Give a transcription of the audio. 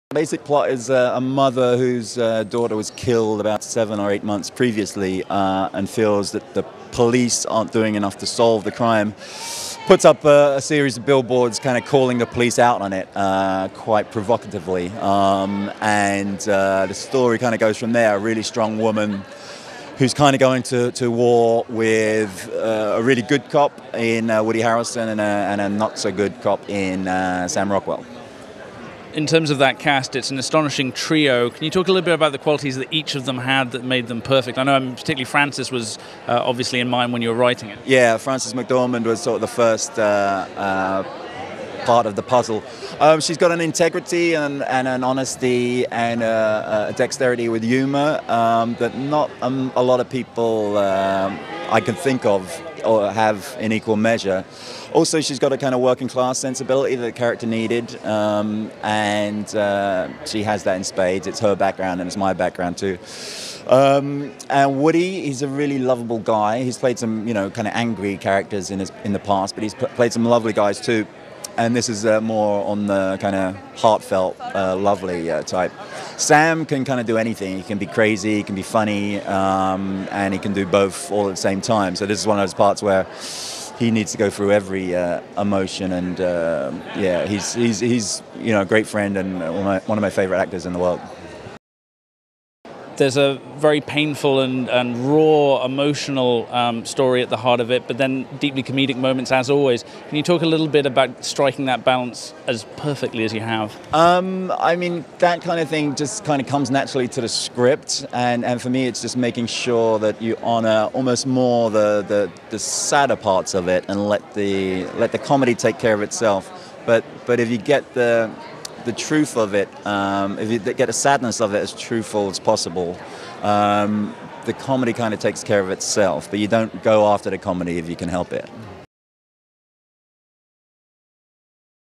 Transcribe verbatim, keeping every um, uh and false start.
The basic plot is uh, a mother whose uh, daughter was killed about seven or eight months previously uh, and feels that the police aren't doing enough to solve the crime. Puts up a, a series of billboards kind of calling the police out on it uh, quite provocatively. Um, and uh, the story kind of goes from there. A really strong woman who's kind of going to, to war with uh, a really good cop in uh, Woody Harrelson and a, and a not-so-good cop in uh, Sam Rockwell. In terms of that cast, it's an astonishing trio. Can you talk a little bit about the qualities that each of them had that made them perfect? I know um, particularly Frances was uh, obviously in mind when you were writing it. Yeah, Frances McDormand was sort of the first uh, uh, part of the puzzle. Um, she's got an integrity and, and an honesty and a, a dexterity with humour um, that not um, a lot of people um, I can think of or have in equal measure. Also, she's got a kind of working class sensibility that the character needed, um, and uh, she has that in spades. It's her background and it's my background too. Um, and Woody, he's a really lovable guy. He's played some, you know, kind of angry characters in his in the past, but he's played some lovely guys too. And this is uh, more on the kind of heartfelt, uh, lovely uh, type. Sam can kind of do anything. He can be crazy, he can be funny, um, and he can do both all at the same time. So this is one of those parts where he needs to go through every uh, emotion, and uh, yeah, he's he's he's you know a great friend and one of my, one of my favorite actors in the world. There's a very painful and, and raw, emotional um, story at the heart of it, but then deeply comedic moments, as always. Can you talk a little bit about striking that balance as perfectly as you have? Um, I mean, that kind of thing just kind of comes naturally to the script, and, and for me, it's just making sure that you honour almost more the, the, the sadder parts of it and let the let the comedy take care of itself. But but if you get the the truth of it, um, if you get the sadness of it as truthful as possible, um, the comedy kind of takes care of itself, but you don't go after the comedy if you can help it.